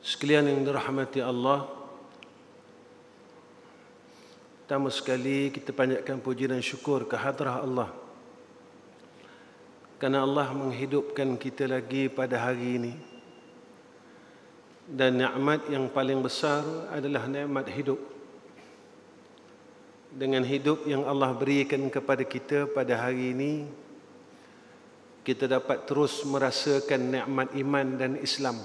Sekalian yang dirahmati Allah, pertama sekali kita panjatkan puji dan syukur ke hadrah Allah kerana Allah menghidupkan kita lagi pada hari ini. Dan nikmat yang paling besar adalah nikmat hidup. Dengan hidup yang Allah berikan kepada kita pada hari ini, kita dapat terus merasakan nikmat iman dan Islam.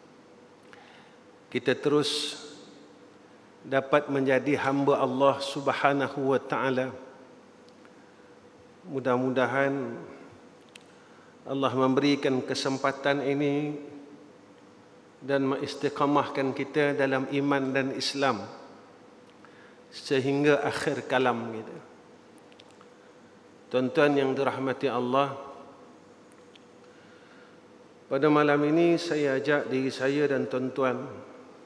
Kita terus dapat menjadi hamba Allah Subhanahu wa taala. Mudah-mudahan Allah memberikan kesempatan ini dan mengistiqamahkan kita dalam iman dan Islam sehingga akhir kalam kita. Tuan-tuan yang dirahmati Allah, pada malam ini saya ajak diri saya dan tuan-tuan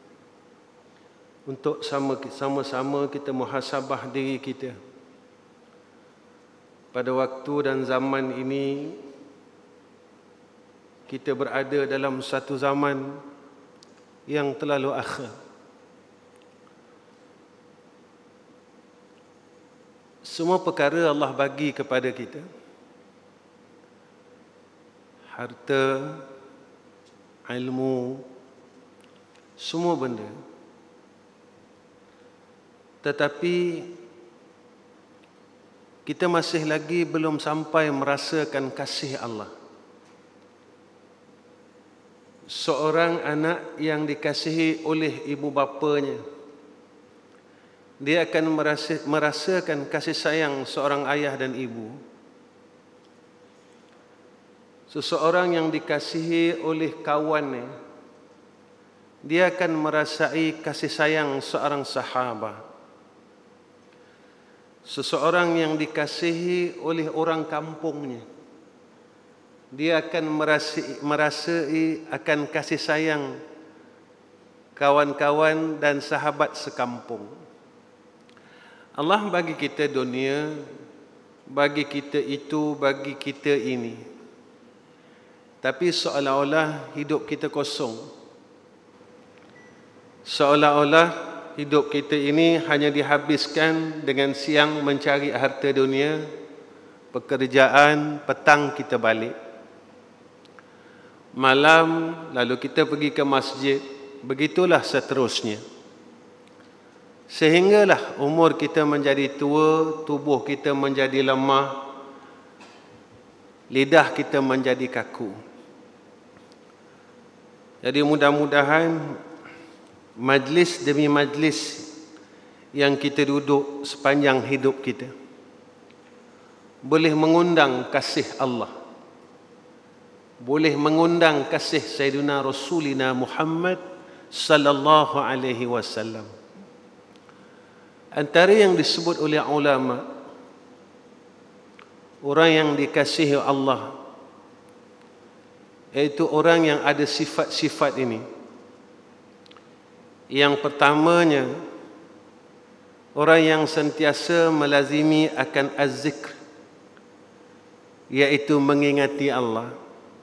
untuk sama-sama kita muhasabah diri kita. Pada waktu dan zaman ini, kita berada dalam satu zaman yang terlalu akhir. Semua perkara Allah bagi kepada kita. Harta, ilmu, semua benda. Tetapi kita masih lagi belum sampai merasakan kasih Allah. Seorang anak yang dikasihi oleh ibu bapanya, dia akan merasakan kasih sayang seorang ayah dan ibu. Seseorang yang dikasihi oleh kawannya, dia akan merasai kasih sayang seorang sahabat. Seseorang yang dikasihi oleh orang kampungnya, dia akan merasai akan kasih sayang kawan-kawan dan sahabat sekampung. Allah bagi kita dunia, bagi kita itu, bagi kita ini. Tapi seolah-olah hidup kita kosong. Seolah-olah hidup kita ini hanya dihabiskan dengan siang mencari harta dunia, pekerjaan, petang kita balik. Malam lalu kita pergi ke masjid, begitulah seterusnya. Sehinggalah umur kita menjadi tua, tubuh kita menjadi lemah, lidah kita menjadi kaku. Jadi mudah-mudahan majlis demi majlis yang kita duduk sepanjang hidup kita boleh mengundang kasih Allah, boleh mengundang kasih Sayyidina Rasulina Muhammad sallallahu alaihi wasallam. Antara yang disebut oleh ulama, orang yang dikasihi Allah, iaitu orang yang ada sifat-sifat ini. Yang pertamanya, orang yang sentiasa melazimi akan az-zikr, iaitu mengingati Allah.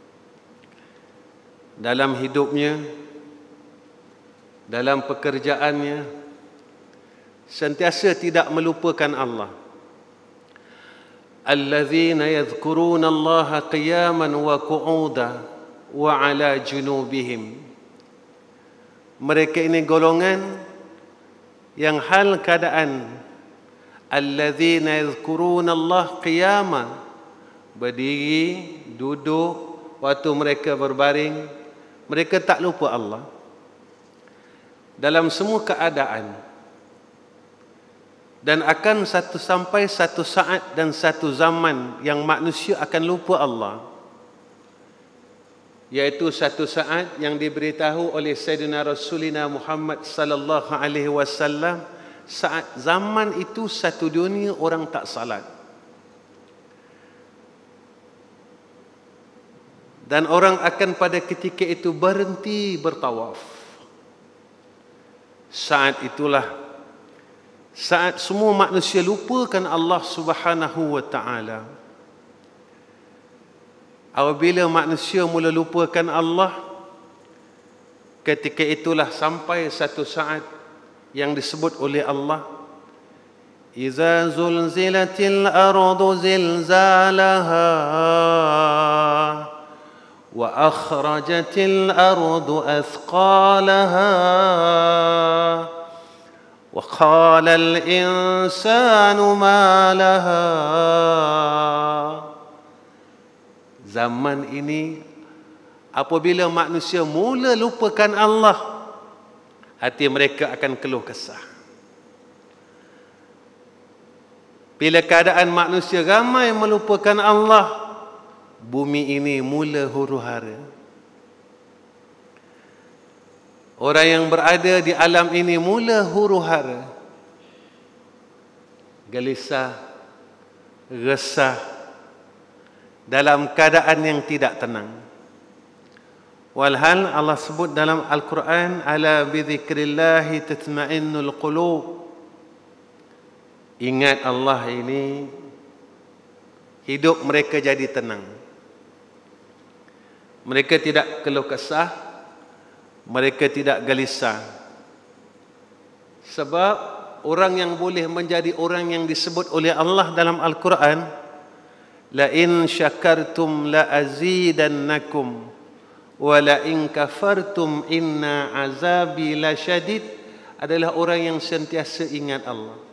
Dalam hidupnya, dalam pekerjaannya, sentiasa tidak melupakan Allah. Allazina yadhkuruna Allah qiyaman wa qu'udan wa ala junubihim. Mereka ini golongan yang hal keadaan allazina yadhkuruna Allah qiyaman, berdiri, duduk, waktu mereka berbaring, mereka tak lupa Allah. Dalam semua keadaan. Dan akan sampai satu saat dan satu zaman yang manusia akan lupa Allah, yaitu satu saat yang diberitahu oleh Sayyidina Rasulina Muhammad sallallahu alaihi wasallam, saat zaman itu satu dunia orang tak salat. Dan orang akan pada ketika itu berhenti bertawaf. Saat itulah saat semua manusia lupakan Allah Subhanahu wa taala. Apabila manusia mula lupakan Allah, ketika itulah sampai satu saat yang disebut oleh Allah, iza zulzilatil ardu zilzalaha wa akhrajatil ardu athqalaha wa qala al insanu ma laha. Zaman ini apabila manusia mula lupakan Allah, hati mereka akan keluh kesah. Bila keadaan manusia ramai melupakan Allah, bumi ini mula huru-hara. Orang yang berada di alam ini mula huru-hara, gelisah, resah, dalam keadaan yang tidak tenang. Walhal Allah sebut dalam Al-Quran, ala bidzikrillahi tatma'innul qulub. Ingat Allah ini, hidup mereka jadi tenang. Mereka tidak keluh kesah, mereka tidak gelisah. Sebab orang yang boleh menjadi orang yang disebut oleh Allah dalam Al-Quran, la in syakartum la azidannakum wa la in kafartum inna azabi lasyadid, adalah orang yang sentiasa ingat Allah.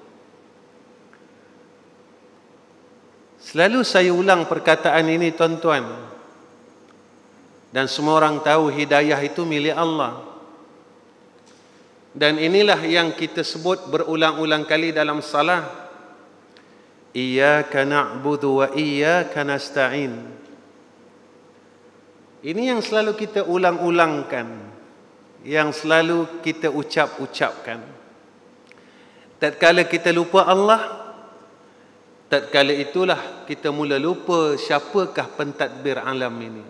Selalu saya ulang perkataan ini, tuan-tuan, dan semua orang tahu hidayah itu milik Allah. Dan inilah yang kita sebut berulang-ulang kali dalam salat, iyyaka na'budu wa iyyaka nasta'in. Ini yang selalu kita ulang-ulangkan, yang selalu kita ucap-ucapkan. Tatkala kita lupa Allah, tatkala itulah kita mula lupa siapakah pentadbir alam ini.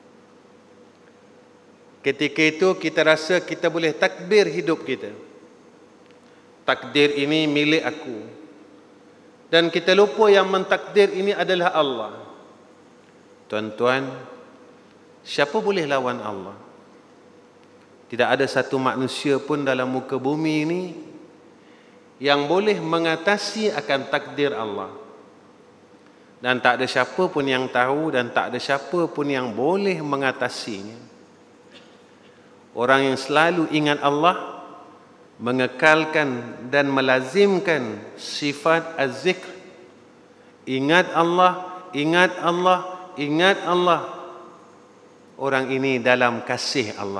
Ketika itu kita rasa kita boleh takbir hidup kita. Takdir ini milik aku. Dan kita lupa yang mentakdir ini adalah Allah. Tuan-tuan, siapa boleh lawan Allah? Tidak ada satu manusia pun dalam muka bumi ini yang boleh mengatasi akan takdir Allah. Dan tak ada siapa pun yang tahu, dan tak ada siapa pun yang boleh mengatasinya. Orang yang selalu ingat Allah, mengekalkan dan melazimkan sifat az-zikr. Ingat Allah, ingat Allah, ingat Allah. Orang ini dalam kasih Allah.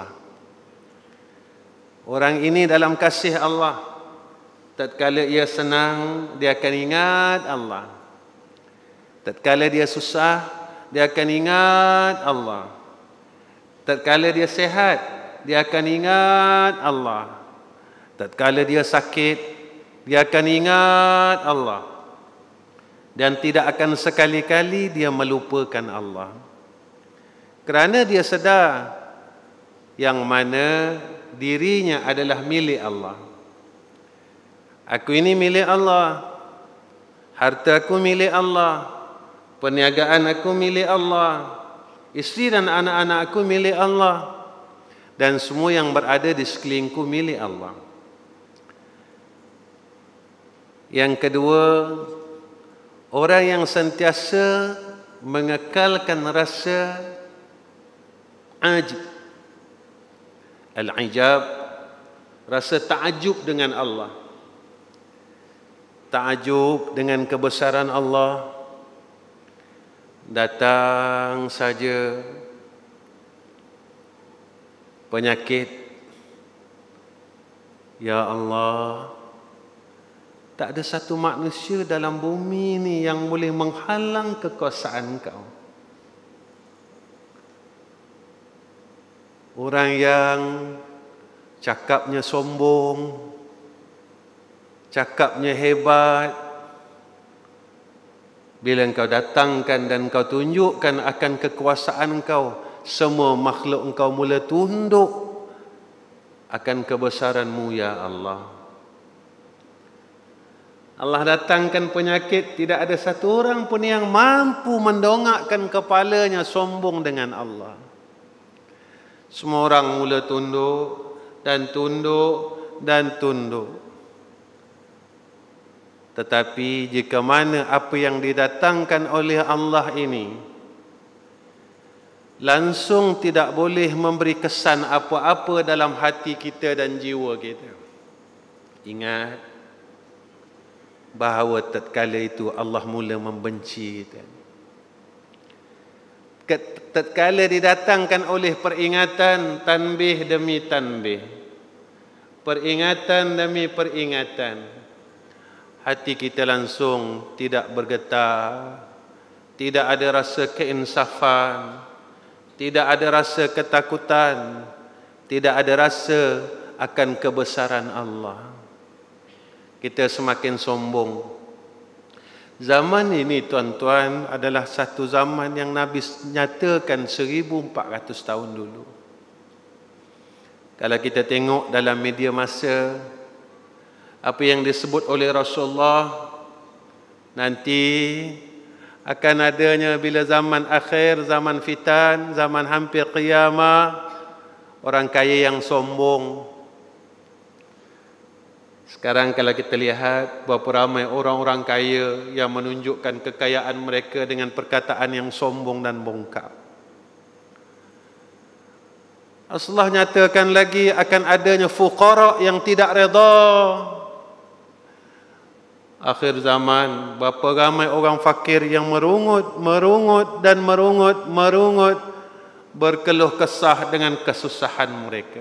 Orang ini dalam kasih Allah. Tatkala ia senang, dia akan ingat Allah. Tatkala dia susah, dia akan ingat Allah. Tatkala dia sehat, dia akan ingat Allah. Tatkala dia sakit, dia akan ingat Allah. Dan tidak akan sekali-kali dia melupakan Allah. Kerana dia sedar yang mana dirinya adalah milik Allah. Aku ini milik Allah. Hartaku milik Allah. Perniagaan aku milik Allah. Isteri dan anak-anak aku milik Allah. Dan semua yang berada di sekelilingku milik Allah. Yang kedua, orang yang sentiasa mengekalkan rasa ajib. Al-ijab, rasa takjub dengan Allah. Takjub dengan kebesaran Allah. Datang saja penyakit, ya Allah, tak ada satu manusia dalam bumi ini yang boleh menghalang kekuasaan Kau. Orang yang cakapnya sombong, cakapnya hebat, bila Engkau datangkan dan Engkau tunjukkan akan kekuasaan Engkau, semua makhluk Engkau mula tunduk akan kebesaran-Mu, ya Allah. Allah datangkan penyakit, tidak ada satu orang pun yang mampu mendongakkan kepalanya sombong dengan Allah. Semua orang mula tunduk dan tunduk dan tunduk. Tetapi jika mana apa yang didatangkan oleh Allah ini langsung tidak boleh memberi kesan apa-apa dalam hati kita dan jiwa kita. Ingat bahawa tatkala itu Allah mula membenci kita. Tatkala didatangkan oleh peringatan tanbih demi tanbih, peringatan demi peringatan, hati kita langsung tidak bergetar, tidak ada rasa keinsafan, tidak ada rasa ketakutan, tidak ada rasa akan kebesaran Allah. Kita semakin sombong. Zaman ini tuan-tuan adalah satu zaman yang Nabi nyatakan 1400 tahun dulu. Kalau kita tengok dalam media masa, apa yang disebut oleh Rasulullah, nanti akan adanya bila zaman akhir, zaman fitan, zaman hampir qiyamah, orang kaya yang sombong. Sekarang kalau kita lihat berapa ramai orang-orang kaya yang menunjukkan kekayaan mereka dengan perkataan yang sombong dan bongkar. Rasulullah nyatakan lagi akan adanya fuqara yang tidak redha. Akhir zaman, berapa ramai orang fakir yang merungut dan merungut, berkeluh kesah dengan kesusahan mereka.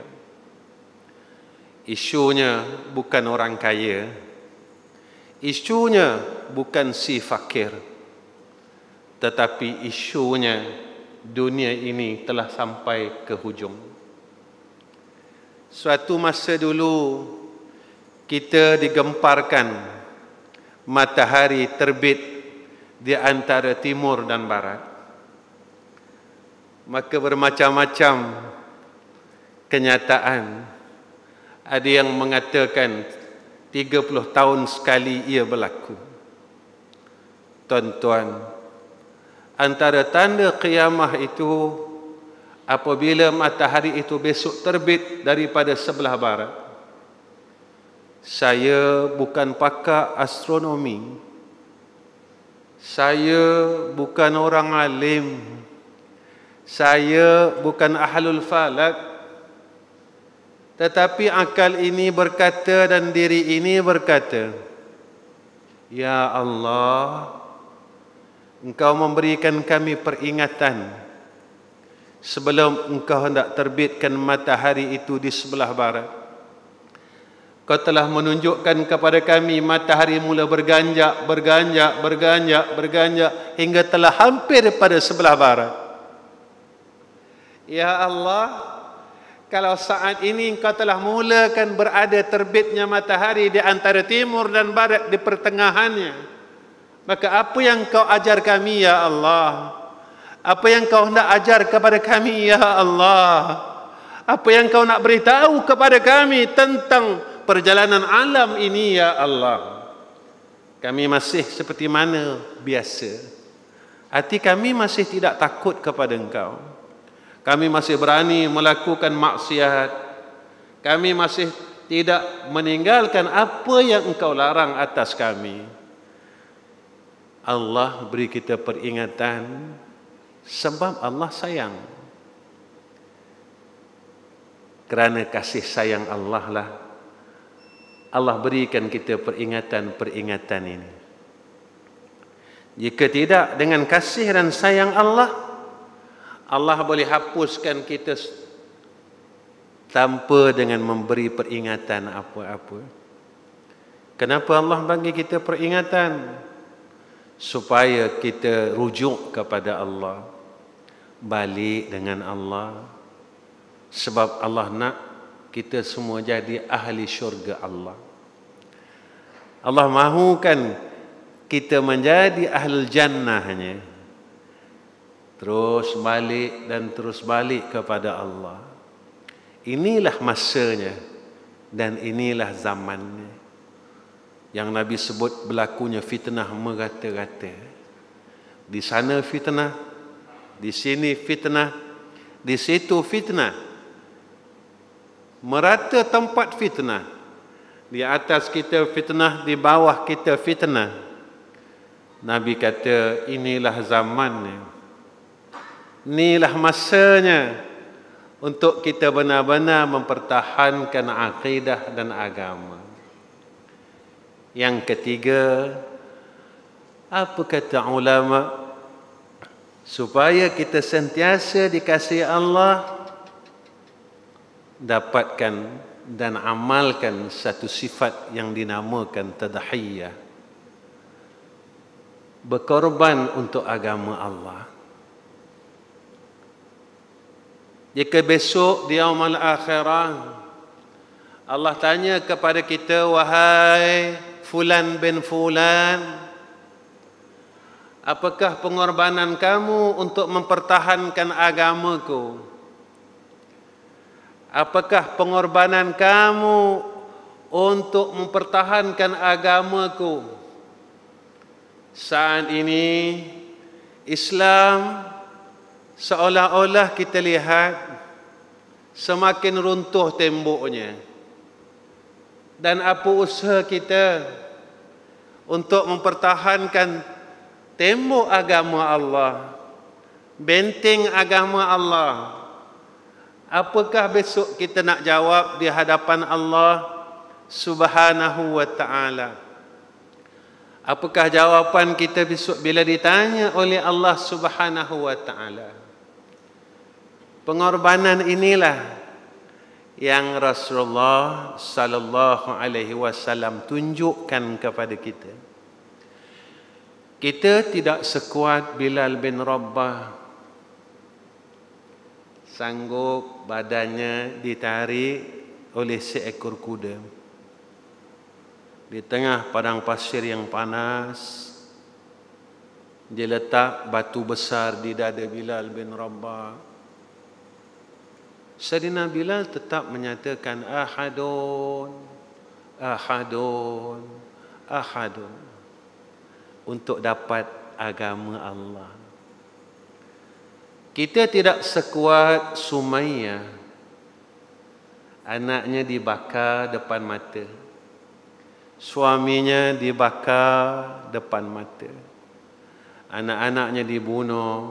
Isunya bukan orang kaya, isunya bukan si fakir, tetapi isunya dunia ini telah sampai ke hujung. Suatu masa dulu kita digemparkan matahari terbit di antara timur dan barat, maka bermacam-macam kenyataan. Ada yang mengatakan 30 tahun sekali ia berlaku. Tuan-tuan, antara tanda qiyamah itu apabila matahari itu besok terbit daripada sebelah barat. Saya bukan pakar astronomi, saya bukan orang alim, saya bukan ahlul falak, tetapi akal ini berkata dan diri ini berkata, ya Allah, Engkau memberikan kami peringatan sebelum Engkau hendak terbitkan matahari itu di sebelah barat. Kau telah menunjukkan kepada kami matahari mula berganjak hingga telah hampir pada sebelah barat. Ya Allah, kalau saat ini Engkau telah mulakan berada terbitnya matahari di antara timur dan barat di pertengahannya, maka apa yang Kau ajar kami ya Allah? Apa yang Kau nak ajar kepada kami ya Allah? Apa yang Kau nak beritahu kepada kami tentang perjalanan alam ini ya Allah? Kami masih seperti mana biasa. Hati kami masih tidak takut kepada Engkau. Kami masih berani melakukan maksiat. Kami masih tidak meninggalkan apa yang Engkau larang atas kami. Allah beri kita peringatan sebab Allah sayang. Kerana kasih sayang Allah lah Allah berikan kita peringatan-peringatan ini. Jika tidak dengan kasih dan sayang Allah, Allah boleh hapuskan kita tanpa dengan memberi peringatan apa-apa. Kenapa Allah bagi kita peringatan? Supaya kita rujuk kepada Allah, balik dengan Allah. Sebab Allah nak kita semua jadi ahli syurga Allah. Allah mahukan kita menjadi ahlul jannahnya. Terus balik dan terus balik kepada Allah. Inilah masanya dan inilah zamannya. Yang Nabi sebut berlakunya fitnah merata-rata. Di sana fitnah, di sini fitnah, di situ fitnah. merata tempat fitnah. Di atas kita fitnah, di bawah kita fitnah. Nabi kata, inilah zamannya, inilah masanya untuk kita benar-benar mempertahankan akidah dan agama. Yang ketiga, apa kata ulama? Supaya kita sentiasa dikasihi Allah, dapatkan dan amalkan satu sifat yang dinamakan tadhiyah, berkorban untuk agama Allah. Jika besok di yaumul akhirah Allah tanya kepada kita, wahai fulan bin fulan, apakah pengorbanan kamu untuk mempertahankan agamaku? Apakah pengorbanan kamu untuk mempertahankan agamaku? Saat ini Islam seolah-olah kita lihat semakin runtuh temboknya. Dan apa usaha kita untuk mempertahankan tembok agama Allah, benteng agama Allah? Apakah besok kita nak jawab di hadapan Allah Subhanahu wa ta'ala? Apakah jawapan kita besok bila ditanya oleh Allah Subhanahu wa ta'ala? Pengorbanan inilah yang Rasulullah sallallahu alaihi wasallam tunjukkan kepada kita. Kita tidak sekuat Bilal bin Rabah, sanggup badannya ditarik oleh seekor kuda di tengah padang pasir yang panas. Dia letak batu besar di dada Bilal bin Rabah. Sayyidina Bilal tetap menyatakan ahadun, ahadun, ahadun, untuk dapat agama Allah. Kita tidak sekuat Sumayyah, anaknya dibakar depan mata, suaminya dibakar depan mata, anak-anaknya dibunuh,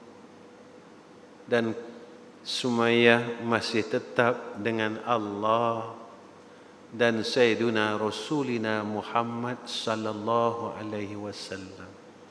dan Sumayyah masih tetap dengan Allah dan Sayyiduna Rasulina Muhammad sallallahu alaihi wasallam.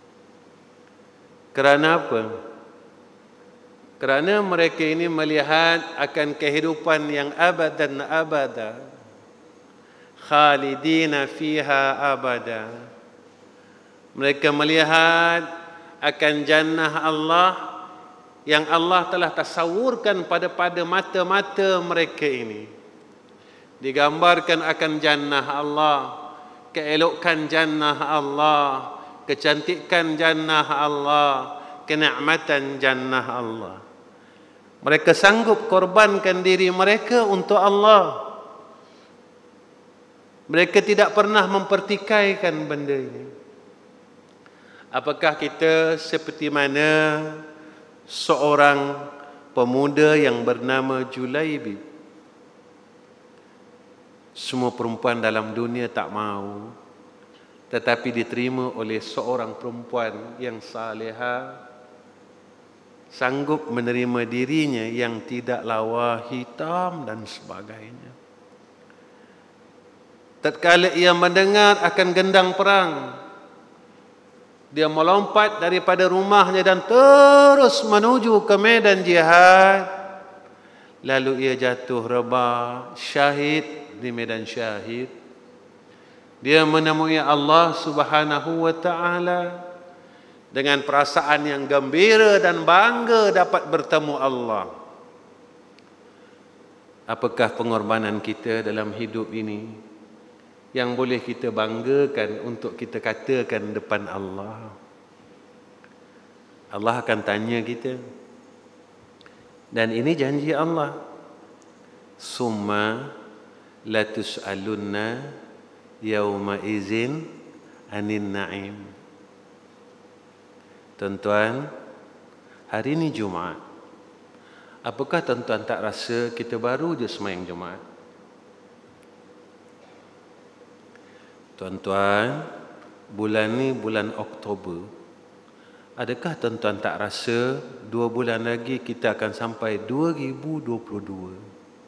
Kerana apa? Kerana mereka ini melihat akan kehidupan yang abad dan abada, khalidina fiha abada. Mereka melihat akan jannah Allah yang Allah telah tasawurkan pada mata-mata mereka ini. Digambarkan akan jannah Allah, keelokan jannah Allah, kecantikan jannah Allah, kenikmatan jannah Allah. Mereka sanggup korbankan diri mereka untuk Allah. Mereka tidak pernah mempertikaikan benda ini. Apakah kita seperti mana seorang pemuda yang bernama Julaibib? Semua perempuan dalam dunia tak mahu, tetapi diterima oleh seorang perempuan yang salihah, sanggup menerima dirinya yang tidak lawa, hitam dan sebagainya. Tatkala ia mendengar akan gendang perang, dia melompat daripada rumahnya dan terus menuju ke medan jihad. Lalu ia jatuh rebah, syahid di medan syahid. Dia menemui Allah Subhanahu wa ta'ala dengan perasaan yang gembira dan bangga dapat bertemu Allah. Apakah pengorbanan kita dalam hidup ini yang boleh kita banggakan untuk kita katakan depan Allah? Allah akan tanya kita. Dan ini janji Allah. Summa latus'alunna yauma izin anin na'im. Tuan-tuan, hari ini Jumaat. Apakah tuan-tuan tak rasa kita baru je sembahyang Jumaat? Tuan-tuan, bulan ni bulan Oktober. Adakah tuan-tuan tak rasa 2 bulan lagi kita akan sampai 2022?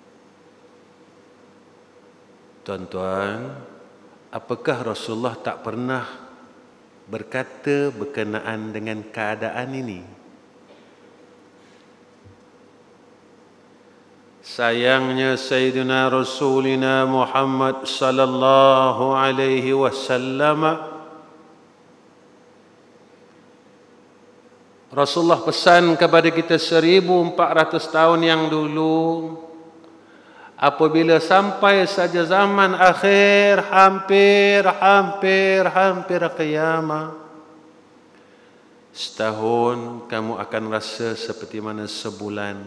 Tuan-tuan, apakah Rasulullah tak pernah berkata berkenaan dengan keadaan ini? Sayangnya Sayyidina Rasulina Muhammad sallallahu alaihi wasallam, Rasulullah pesan kepada kita 1400 tahun yang dulu, apabila sampai saja zaman akhir, hampir kiamat, setahun kamu akan rasa seperti mana sebulan.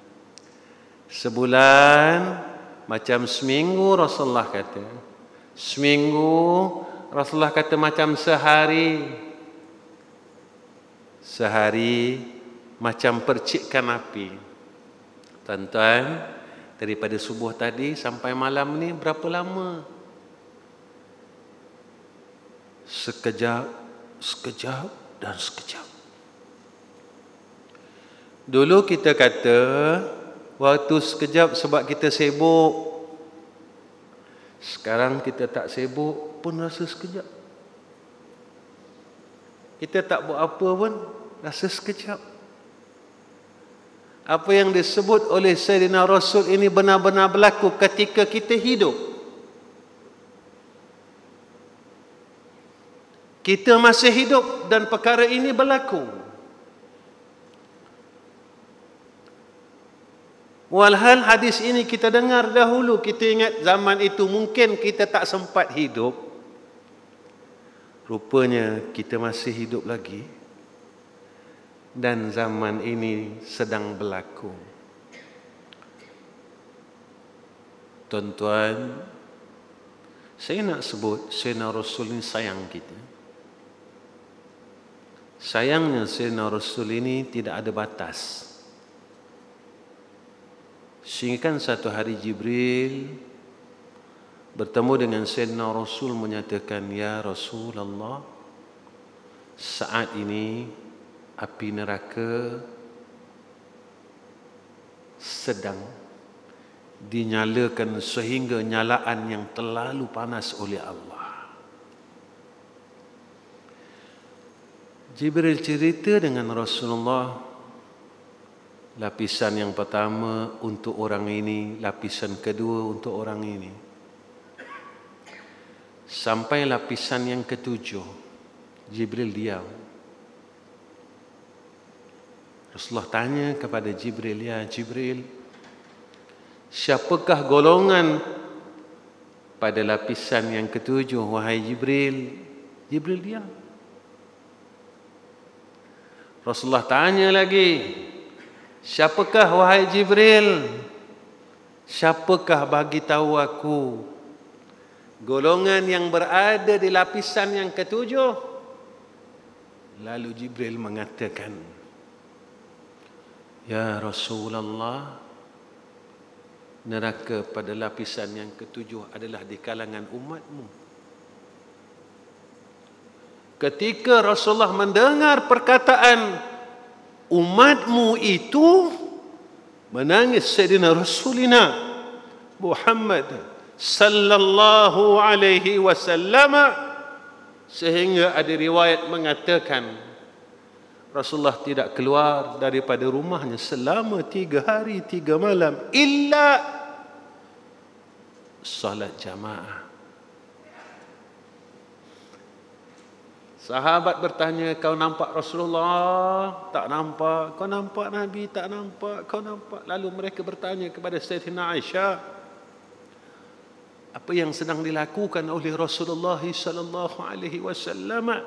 Sebulan macam seminggu, Rasulullah kata. Seminggu, Rasulullah kata macam sehari. Sehari macam percikan api. Tuan-tuan, daripada subuh tadi sampai malam ni berapa lama? Sekejap, sekejap dan sekejap. Dulu kita kata waktu sekejap sebab kita sibuk. Sekarang kita tak sibuk pun rasa sekejap. Kita tak buat apa pun rasa sekejap. Apa yang disebut oleh Sayyidina Rasul ini benar-benar berlaku ketika kita hidup. Kita masih hidup dan perkara ini berlaku. Walhal hadis ini kita dengar dahulu, kita ingat zaman itu mungkin kita tak sempat hidup. Rupanya kita masih hidup lagi. Dan zaman ini sedang berlaku. Tuan-tuan, saya nak sebut Sayyidina Rasul ini sayang kita. Sayangnya Sayyidina Rasul ini tidak ada batas. Sehingga kan satu hari Jibril bertemu dengan Sayyidina Rasul menyatakan, "Ya Rasulullah, saat ini api neraka sedang dinyalakan sehingga nyalaan yang terlalu panas oleh Allah." Jibril cerita dengan Rasulullah, lapisan yang pertama untuk orang ini, lapisan kedua untuk orang ini. Sampai lapisan yang ketujuh, Jibril diam. Rasulullah tanya kepada Jibril, "Ya Jibril, siapakah golongan pada lapisan yang ketujuh, wahai Jibril?" Jibril diam. Rasulullah tanya lagi, "Siapakah wahai Jibril? Siapakah bagi tahu aku golongan yang berada di lapisan yang ketujuh?" Lalu Jibril mengatakan, "Ya Rasulullah, neraka pada lapisan yang ketujuh adalah di kalangan umatmu." Ketika Rasulullah mendengar perkataan umatmu itu, menangis Sayyidina Rasulina Muhammad sallallahu alaihi wasallam, sehingga ada riwayat mengatakan Rasulullah tidak keluar daripada rumahnya selama 3 hari 3 malam illa salat jamaah. Sahabat bertanya, "Kau nampak Rasulullah?" "Tak nampak." "Kau nampak Nabi?" "Tak nampak." "Kau nampak?" Lalu mereka bertanya kepada Sayyidatina Aisyah, apa yang sedang dilakukan oleh Rasulullah sallallahu alaihi wasallam?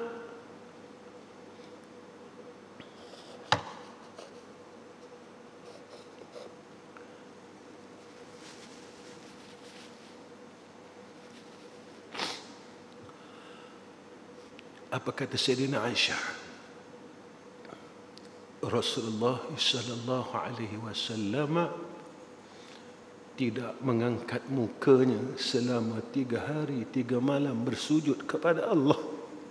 Apa kata Sayyidina Aisyah? Rasulullah sallallahu alaihi wasallam tidak mengangkat mukanya selama 3 hari 3 malam bersujud kepada Allah.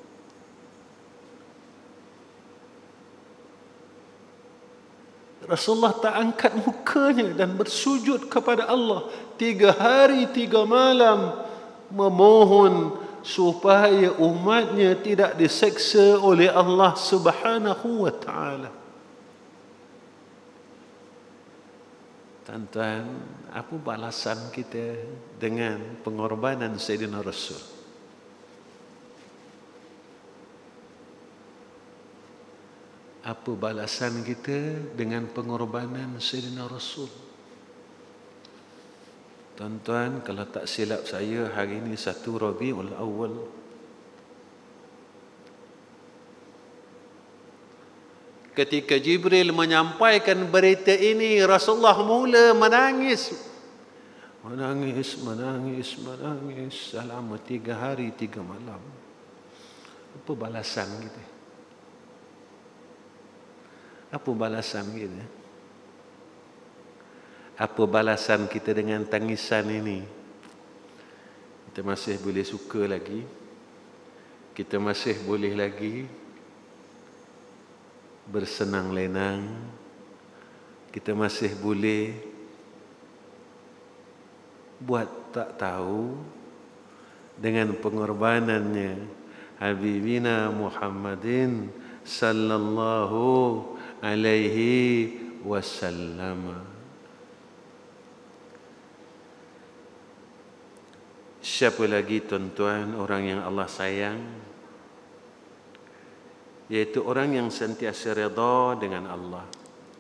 Rasulullah tak angkat mukanya dan bersujud kepada Allah 3 hari 3 malam memohon supaya umatnya tidak diseksa oleh Allah Subhanahu wa taala. Tuan-tuan, apa balasan kita dengan pengorbanan Sayyidina Rasul? Apa balasan kita dengan pengorbanan Sayyidina Rasul? Tuan-tuan, kalau tak silap saya, hari ini 1 Rabiul Awal. Ketika Jibril menyampaikan berita ini, Rasulullah mula menangis. Menangis selama 3 hari 3 malam. Apa balasan kita? Apa balasan kita? Apa balasan kita dengan tangisan ini? Kita masih boleh suka lagi. Kita masih boleh lagi bersenang lenang. Kita masih boleh buat tak tahu dengan pengorbanannya Habibina Muhammadin sallallahu alaihi wasallam. Siapa lagi tuan-tuan orang yang Allah sayang? Yaitu orang yang sentiasa redha dengan Allah.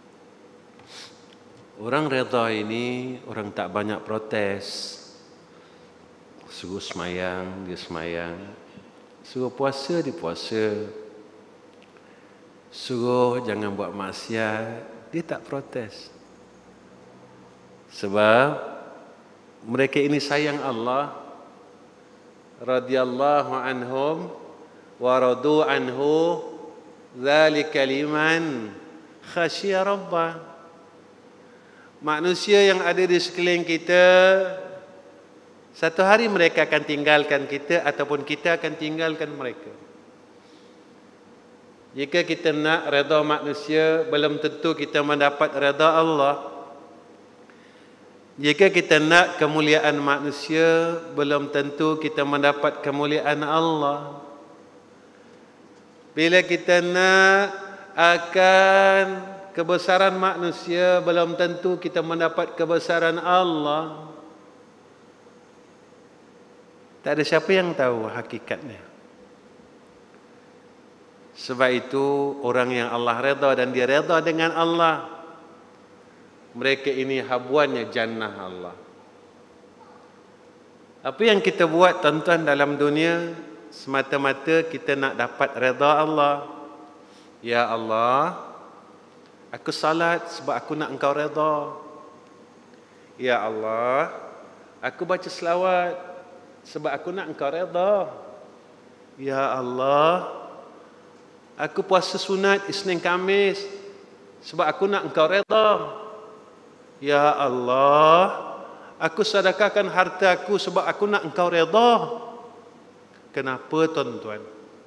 Orang redha ini orang tak banyak protes. Suruh semayang, dia semayang. Suruh puasa, dia puasa. Suruh jangan buat maksiat, dia tak protes. Sebab mereka ini sayang Allah. Radhiyallahu anhum wa radu anhu. Dzalika liman khasyiya rabbah. Manusia yang ada di sekeliling kita, satu hari mereka akan tinggalkan kita ataupun kita akan tinggalkan mereka. Jika kita nak redha manusia, belum tentu kita mendapat redha Allah. Jika kita nak kemuliaan manusia, belum tentu kita mendapat kemuliaan Allah. Bila kita nak akan kebesaran manusia, belum tentu kita mendapat kebesaran Allah. Tak ada siapa yang tahu hakikatnya. Sebab itu orang yang Allah redha dan dia redha dengan Allah, mereka ini habuannya jannah Allah. Apa yang kita buat tuan-tuan dalam dunia, semata-mata kita nak dapat redha Allah. Ya Allah, aku salat sebab aku nak engkau redha. Ya Allah, aku baca selawat sebab aku nak engkau redha. Ya Allah, aku puasa sunat Isnin Khamis sebab aku nak engkau redha. Ya Allah, aku sedekahkan hartaku sebab aku nak engkau redha. Kenapa tuan-tuan?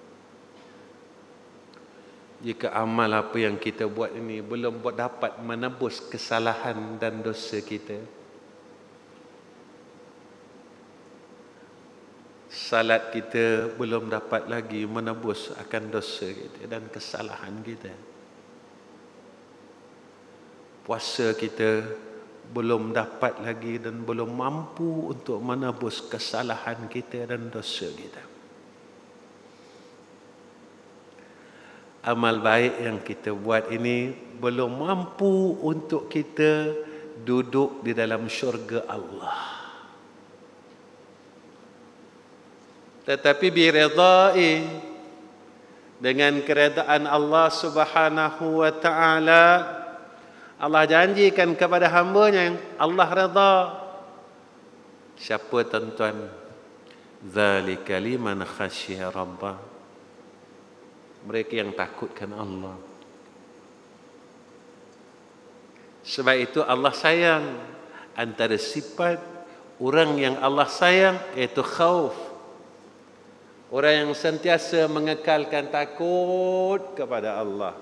Jika amal apa yang kita buat ini belum dapat menebus kesalahan dan dosa kita. Salat kita belum dapat lagi menebus akan dosa kita dan kesalahan kita. Puasa kita belum dapat lagi dan belum mampu untuk menebus kesalahan kita dan dosa kita. Amal baik yang kita buat ini belum mampu untuk kita duduk di dalam syurga Allah. Tetapi biridai, dengan keredaan Allah Subhanahu wa taala, Allah janjikan kepada hamba-Nya yang Allah redha. Siapa tuan-tuan? Dzalika liman khasyiya rabbah. Mereka yang takutkan Allah. Sebab itu Allah sayang. Antara sifat orang yang Allah sayang iaitu khauf. Orang yang sentiasa mengekalkan takut kepada Allah.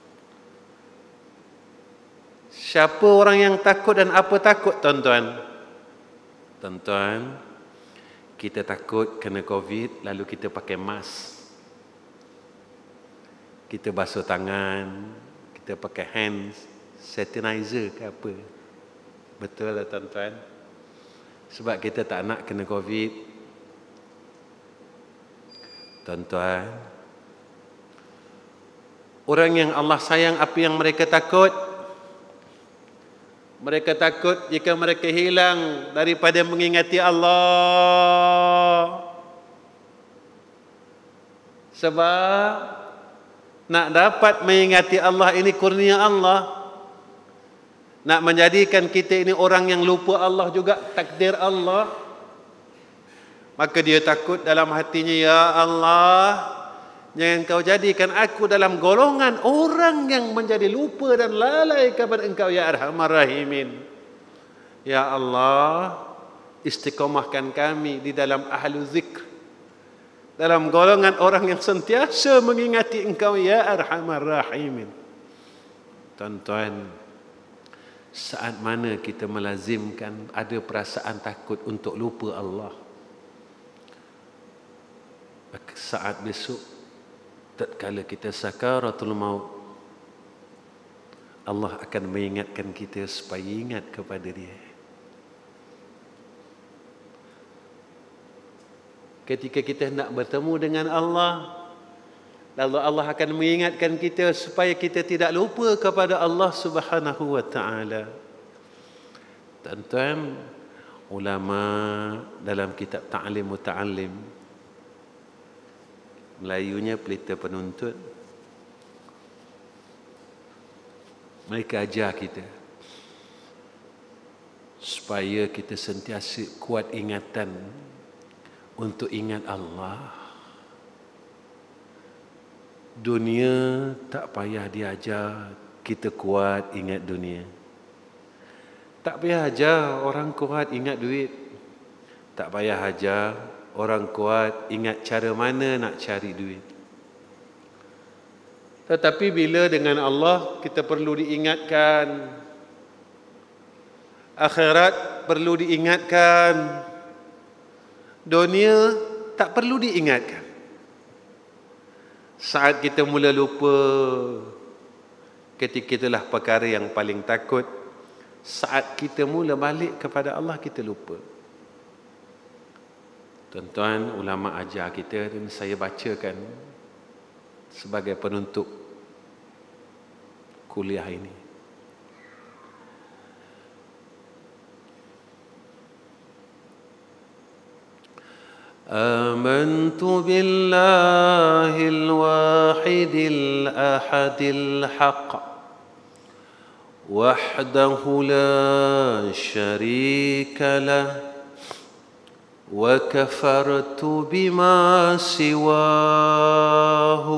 Siapa orang yang takut dan apa takut, tuan-tuan? Tuan-tuan, kita takut kena COVID, lalu kita pakai mask. Kita basuh tangan, kita pakai hand sanitizer ke apa. Betul lah tuan-tuan. Sebab kita tak nak kena COVID. Tuan-tuan, orang yang Allah sayang, apa yang mereka takut? Mereka takut jika mereka hilang daripada mengingati Allah. Sebab nak dapat mengingati Allah ini kurnia Allah. Nak menjadikan kita ini orang yang lupa Allah juga takdir Allah. Maka dia takut dalam hatinya, ya Allah, jangan kau jadikan aku dalam golongan orang yang menjadi lupa dan lalai kepada engkau, ya Arhamar Rahimin. Ya Allah, istiqamahkan kami di dalam ahlu zikr, dalam golongan orang yang sentiasa mengingati engkau, ya Arhamar Rahimin. Tuan-tuan, saat mana kita melazimkan ada perasaan takut untuk lupa Allah? Saat besok, tatkala kita sakaratul maut, Allah akan mengingatkan kita supaya ingat kepada Dia. Ketika kita nak bertemu dengan Allah, lalu Allah akan mengingatkan kita supaya kita tidak lupa kepada Allah Subhanahu wa taala. Tuan-tuan, ulama dalam kitab Ta'lim Muta'allim, Melayunya pelita penuntut, mereka ajar kita supaya kita sentiasa kuat ingatan untuk ingat Allah. Dunia tak payah diajar kita kuat ingat dunia. Tak payah ajar orang kuat ingat duit. Tak payah ajar orang kuat ingat cara mana nak cari duit. Tetapi bila dengan Allah, kita perlu diingatkan. Akhirat perlu diingatkan. Dunia tak perlu diingatkan. Saat kita mula lupa, ketika itulah perkara yang paling takut. Saat kita mula balik kepada Allah, kita lupa. Tuan-tuan, ulama ajar kita, dan saya bacakan sebagai penutup kuliah ini. Amantu billahil wahidil ahadil haqq wahdahu la syarika lah وكفرت بما سواه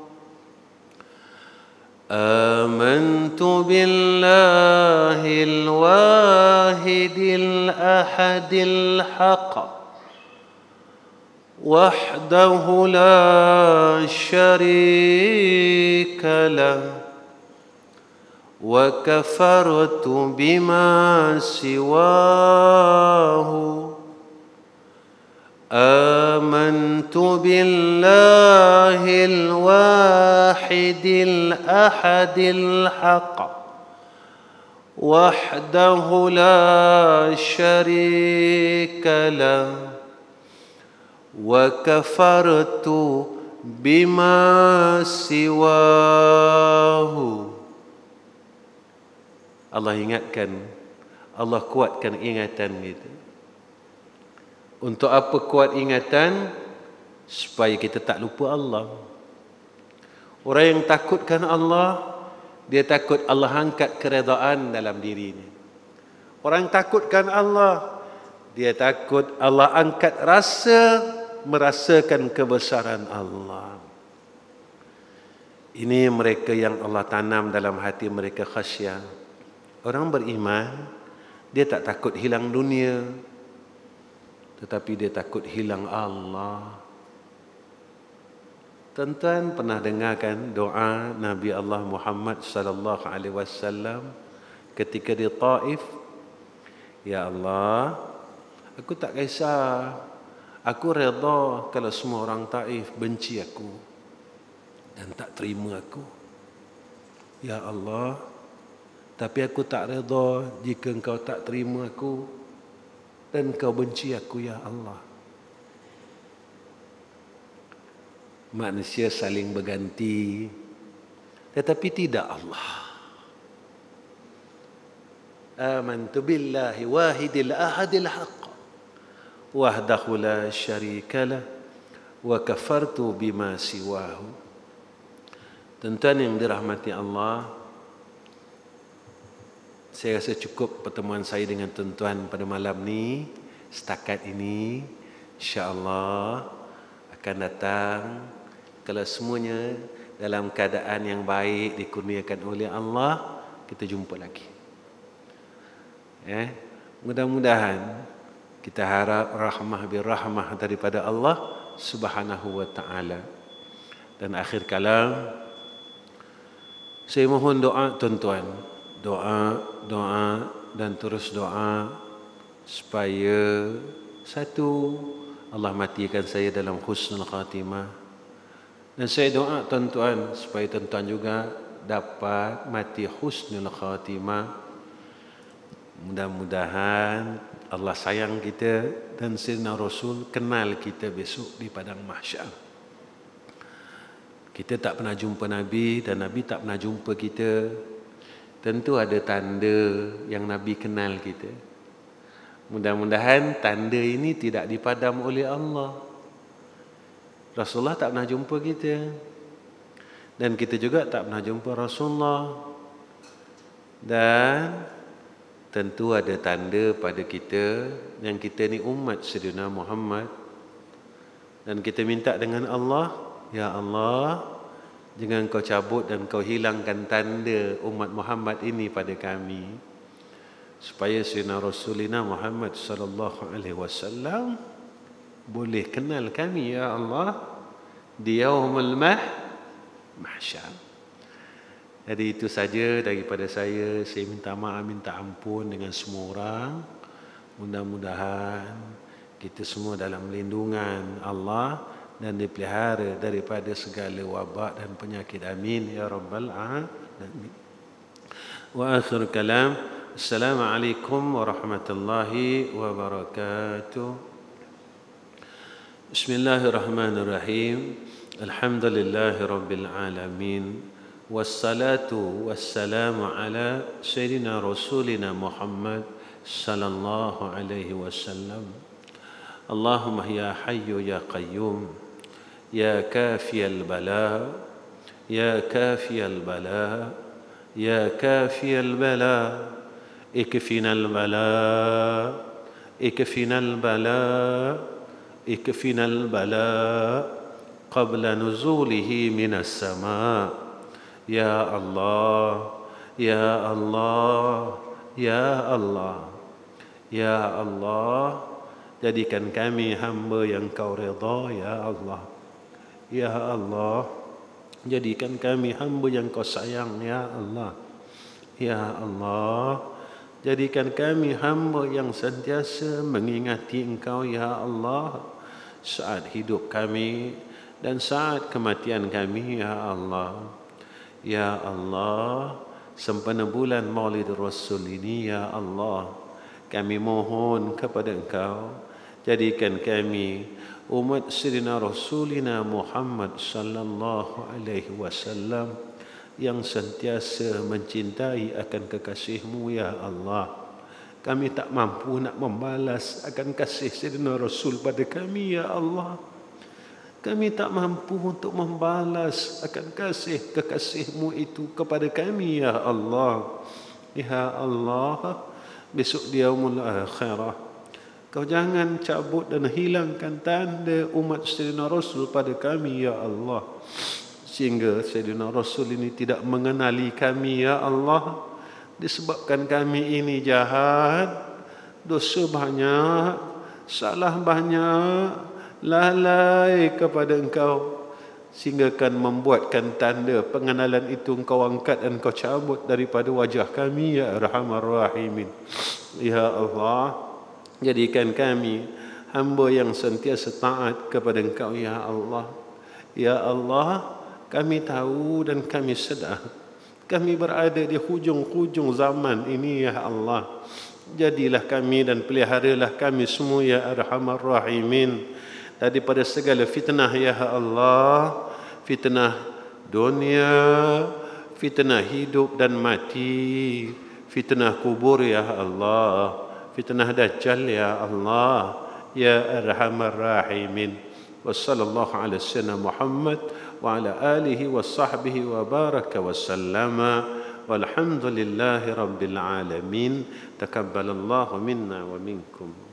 آمنت بالله الواحد الأحد الحق وحده لا شريك له وكفرت بما سواه آمنت بالله الواحد الأحد الحق وحده لا شريك له وكفرت بما سواه. Allah ingatkan, Allah kuatkan ingatan kita. Untuk apa kuat ingatan? Supaya kita tak lupa Allah. Orang yang takutkan Allah, dia takut Allah angkat keredaan dalam dirinya. Orang yang takutkan Allah, dia takut Allah angkat merasakan kebesaran Allah. Ini mereka yang Allah tanam dalam hati mereka khasyah, Orang beriman, dia tak takut hilang dunia, tetapi dia takut hilang Allah. Tuan-tuan pernah dengarkan doa Nabi Allah Muhammad sallallahu alaihi wasallam ketika di Taif? Ya Allah, aku tak kisah. Aku redha kalau semua orang Taif benci aku dan tak terima aku. Ya Allah, tapi aku tak redha jika engkau tak terima aku dan engkau benci aku, ya Allah. Manusia saling berganti, tetapi tidak Allah. Amantu billahi wahidil ahadil haqq wahdahu la syarika lah wa kafartu bima siwahu. Tuan-tuan yang dirahmati Allah, saya rasa cukup pertemuan saya dengan tuan-tuan pada malam ni. Setakat ini, insya-Allah akan datang kalau semuanya dalam keadaan yang baik dikurniakan oleh Allah, kita jumpa lagi. Mudah-mudahan kita harap rahmah birahmah daripada Allah Subhanahu wa taala. Dan akhir kalam, saya mohon doa tuan-tuan, doa dan terus doa supaya satu, Allah matikan saya dalam husnul khatimah. Dan saya doa tuan-tuan supaya tuan-tuan juga dapat mati husnul khatimah. Mudah-mudahan Allah sayang kita dan Sayyidina Rasul kenal kita besok di padang mahsyar. Kita tak pernah jumpa Nabi dan Nabi tak pernah jumpa kita. Tentu ada tanda yang Nabi kenal kita. Mudah-mudahan tanda ini tidak dipadam oleh Allah. Rasulullah tak pernah jumpa kita, dan kita juga tak pernah jumpa Rasulullah. Dan tentu ada tanda pada kita yang kita ni umat Sayyidina Muhammad. Dan kita minta dengan Allah, ya Allah, jangan kau cabut dan kau hilangkan tanda umat Muhammad ini pada kami, supaya Sayyidina Rasulina Muhammad sallallahu alaihi wasallam boleh kenal kami, ya Allah, di yaumul mahsyar. Jadi itu saja daripada saya. Saya minta maaf, minta ampun dengan semua orang. Mudah-mudahan kita semua dalam lindungan Allah dan dipelihara daripada segala wabak dan penyakit. Amin ya rabbal alamin. Wa akhir kalam, assalamualaikum warahmatullahi wabarakatuh. Bismillahirrahmanirrahim. Alhamdulillahi rabbil alamin. Wassalatu wassalamu ala sayyidina rasulina Muhammad sallallahu alaihi wasallam. Allahumma ya hayyu ya qayyum, ya kafiyal bala, ya kafiyal bala, ya kafiyal bala, ikfinal bala, ikfinal bala, ikfinal bala qabla nuzulihi minas sama. Ya Allah, ya Allah, ya Allah, ya Allah, jadikan kami hamba yang kau redha, ya Allah. Ya Allah, jadikan kami hamba yang kau sayang, ya Allah. Ya Allah, jadikan kami hamba yang sentiasa mengingati engkau, ya Allah, saat hidup kami dan saat kematian kami, ya Allah. Ya Allah, sempena bulan Maulid Rasul ini, ya Allah, kami mohon kepada engkau, jadikan kami umat Sayyidina Rasulina Muhammad sallallahu alaihi wasallam yang sentiasa mencintai akan kekasih-Mu, ya Allah. Kami tak mampu nak membalas akan kasih Sayyidina Rasul pada kami, ya Allah. Kami tak mampu untuk membalas akan kasih kekasih-Mu itu kepada kami, ya Allah. Ya Allah, besok di yaumul akhirah, Kau jangan cabut dan hilangkan tanda umat Sayyidina Rasul pada kami, ya Allah, sehingga Sayyidina Rasul ini tidak mengenali kami, ya Allah, disebabkan kami ini jahat, dosa banyak, salah banyak, lalai kepada Engkau, sehingga kan membuatkan tanda pengenalan itu Engkau angkat dan Engkau cabut daripada wajah kami, ya Arhamar Rahimin. Ya Allah, jadikan kami hamba yang sentiasa taat kepada Engkau, ya Allah. Ya Allah, kami tahu dan kami sedar kami berada di hujung-hujung zaman ini, ya Allah. Jadilah kami dan peliharalah kami semua, ya Arhamar Rahimin, daripada segala fitnah, ya Allah. Fitnah dunia, fitnah hidup dan mati, fitnah kubur, ya Allah, fitnah dajjal, ya Allah, ya Arhamar Rahimin. Wa sallallahu ala sayyidina Muhammad wa ala alihi wa sahbihi wa baraka wa sallama. Walhamdulillahi rabbil alamin. Takabbalallahu minna wa minkum.